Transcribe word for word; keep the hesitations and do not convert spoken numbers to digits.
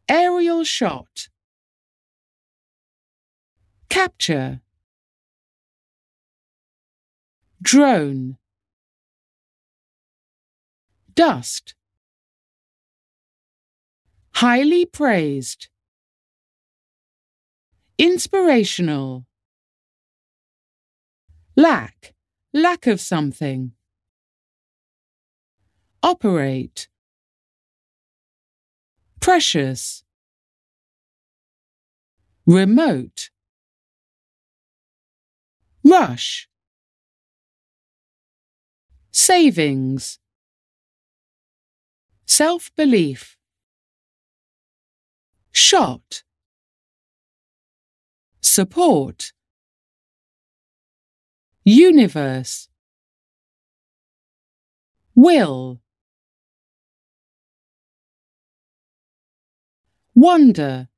aerial shot, capture, drone, dust, highly praised, inspirational, lack, lack of something, operate, precious, remote, rush, savings, self-belief, shot, support, universe, will, wonder,